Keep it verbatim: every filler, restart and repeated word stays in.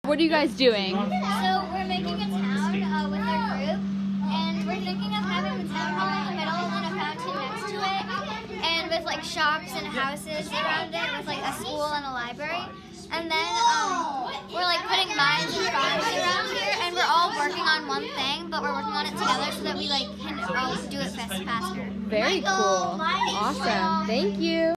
What are you guys doing? So we're making a town uh, with our group, and we're thinking of having the town hall in the middle and then a fountain next to it, and with like shops and houses around it, with like a school and a library. And then um, we're like putting mines and farms around here, and we're all working on one thing, but we're working on it together so that we like can all do it fast, faster. Very cool. Awesome. Thank you.